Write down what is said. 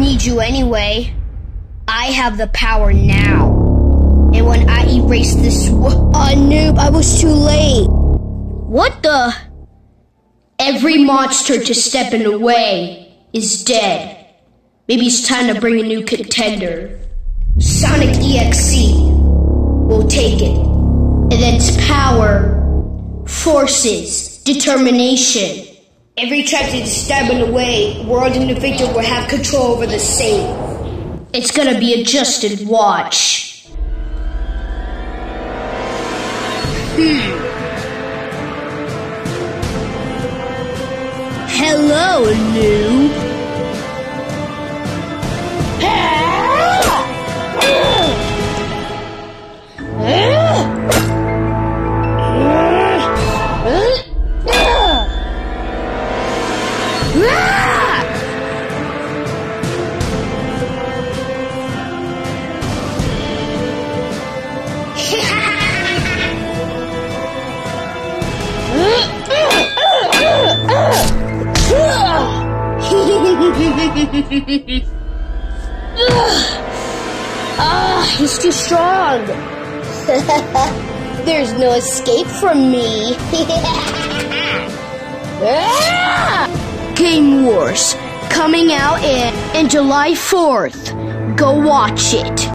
need you anyway. I have the power now. And when I erase this noob, I was too late. What the? Every monster to step in the way is dead. Maybe it's time to bring a new contender. Sonic EXE will take it. And its power, forces, determination. Every time to step in the way, World and the Victor will have control over the same. It's gonna be adjusted, watch. Hello, noob. He's too strong. There's no escape from me. Game Wars, coming out in July 4th. Go watch it.